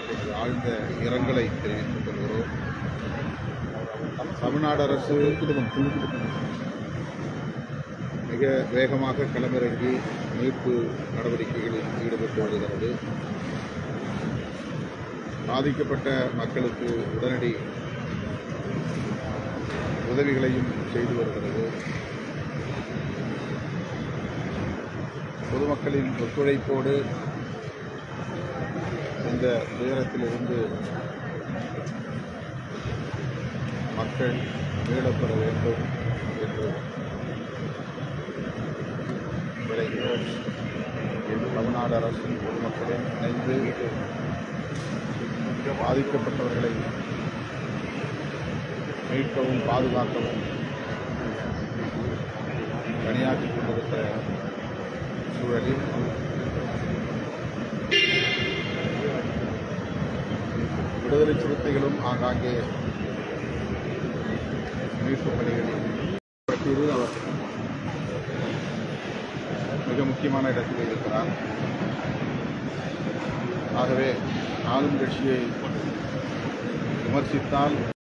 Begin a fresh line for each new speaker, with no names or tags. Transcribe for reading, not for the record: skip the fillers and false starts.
எனது ஆழ்ந்த இரங்கலை தெரிவித்துக் கொள்கிறோம். தமிழ்நாடு அரசு மிக வேகமாக களமிறங்கி மீட்பு நடவடிக்கைகளில் ஈடுபட்டு வருகிறது. பாதிக்கப்பட்ட மக்களுக்கு உடனடி உதவிகளையும் செய்து வருகிறது. பொதுமக்களின் ஒத்துழைப்போடு இந்த துயரத்திலிருந்து மக்கள் மீளப்பெற வேண்டும் என்று விளைகிறோம். தமிழ்நாடு அரசின் பொதுமக்களும் இணைந்து பாதிக்கப்பட்டவர்களை மீட்கவும் பாதுகாக்கவும் பணியாற்றிக் கொண்டிருக்கிற சூழலில் விடுதலை சிறுத்தைகளும் ஆங்காங்கே மீட்புப் பணிகளில் பட்டியல் அவர் மிக முக்கியமான இடத்தில் இருக்கிறார். ஆகவே ஆளும் கட்சியை விமர்சித்தால்